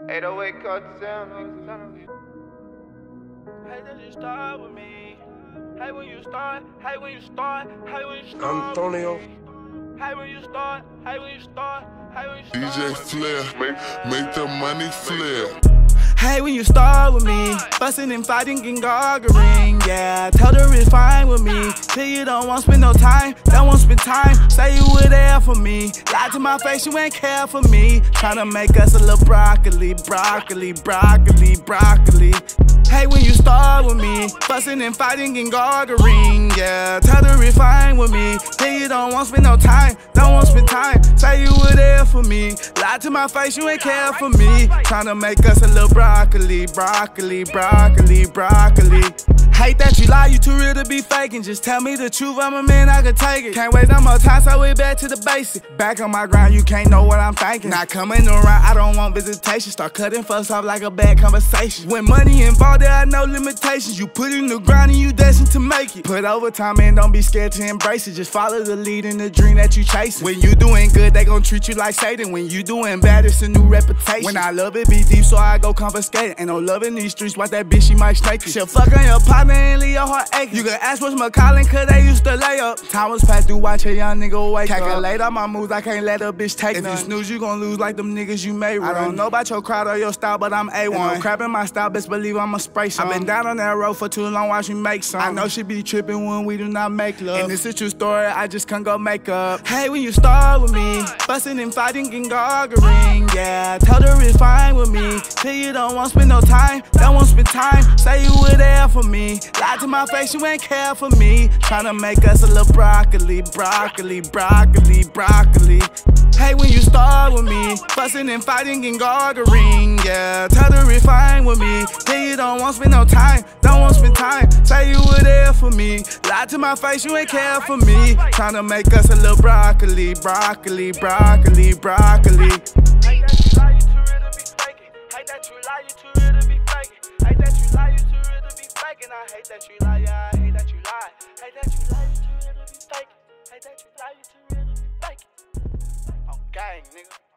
808 cartel. Hey, did you start with me? Hey, when you start, hey, when you start, hey, when you start. Antonio. Hey, when you start, hey, when you start, hey, when you start. DJ Flair, make the money flare. Hey, when you start with me, fussing and fighting and gargling, yeah. Tell her it's fine with me, till you don't want to spend no time, don't want to spend time. Say you were there for me, lie to my face, you ain't care for me. Tryna make us a little broccoli, broccoli, broccoli, broccoli. Hey, when you start with me, fussing and fighting and gargling, yeah. Tell her it's fine with me, till you don't want to spend no time, don't want to spend time. Say you were there for me, lie to my face, you ain't care for me. Tryna make us a little broccoli, broccoli, broccoli, broccoli. Hate that you lie, you too real to be faking. Just tell me the truth, I'm a man, I can take it. Can't waste no more time, so we back to the basic. Back on my grind, you can't know what I'm thinking. Not coming around, I don't want visitation. Start cutting fuss off like a bad conversation. When money involved, there are no limitations. You put in the grind and you destined to make it. Put overtime in, don't be scared to embrace it. Just follow the lead in the dream that you chasing. When you doing good, they gon' treat you like Satan. When you doing bad, it's a new reputation. When I love it, be deep, so I go confiscate. Ain't no love in these streets, watch that bitch, she might snake you. She'll fuck on your partner and leave your heart aching. You can ask what's McCollin, cause they used to lay up. Time was passed through, watch a young nigga wake up. Calculate all my moves, I can't let a bitch take none. If you snooze, you gon' lose like them niggas you made run. I don't know about your crowd or your style, but I'm A1. No crap in my style, best believe I'ma spray some. I've been down on that road for too long, watch me make some. I know she be tripping when we do not make love. And this is a true story, I just can't go make up. Hey, when you start with me, fussing and fighting and gargling, yeah. Tell her it's fine with me, till you don't want to spend no time, don't want to spend time. Say you were there for me, lie to my face, you ain't care for me. Tryna make us a little broccoli, broccoli, broccoli, broccoli. Hey, when you start with me, fussing and fighting and gargling, yeah. Tell her it's fine with me, till you don't want to spend no time, don't want to spend time. Say you were there for me, lie to my face, you ain't care for me. Tryna make us a little broccoli, broccoli, broccoli, broccoli. Hate that you lie, you too real to be faking. Hate that you lie, you too real to be faking. Hate that you lie, you too real to be faking. I hate that you lie, yeah, I hate that you lie. Hate that you lie, you too real to be faking. Hate that you lie, you too real to be faking. I'm gang, nigga.